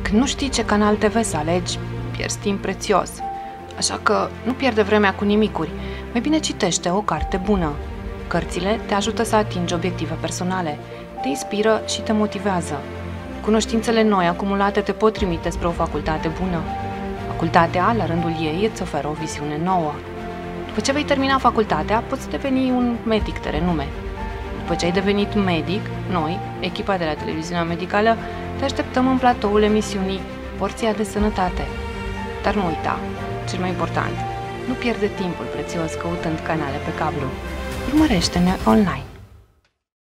Când nu știi ce canal TV să alegi, pierzi timp prețios. Așa că nu pierde vremea cu nimicuri. Mai bine citește o carte bună. Cărțile te ajută să atingi obiective personale, te inspiră și te motivează. Cunoștințele noi acumulate te pot trimite spre o facultate bună. Facultatea, la rândul ei, îți oferă o viziune nouă. După ce vei termina facultatea, poți deveni un medic de renume. După ce ai devenit medic, noi, echipa de la televiziunea medicală, te așteptăm în platoul emisiunii Porția de Sănătate. Dar nu uita, cel mai important, nu pierde timpul prețios căutând canale pe cablu. Urmărește-ne online!